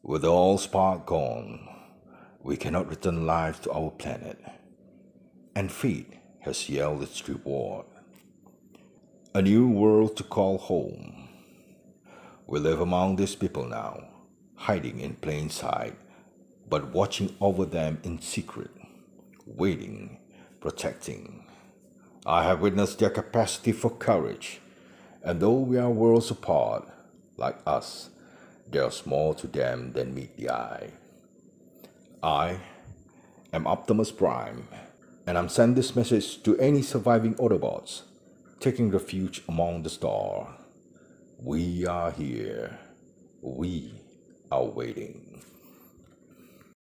With all spark gone, we cannot return life to our planet, and fate has yelled its reward. A new world to call home. We live among these people now, hiding in plain sight, but watching over them in secret, waiting, protecting. I have witnessed their capacity for courage, and though we are worlds apart, like us, there's more to them than meet the eye. I am Optimus Prime, and I'm sending this message to any surviving Autobots taking refuge among the stars. We are here. We are waiting.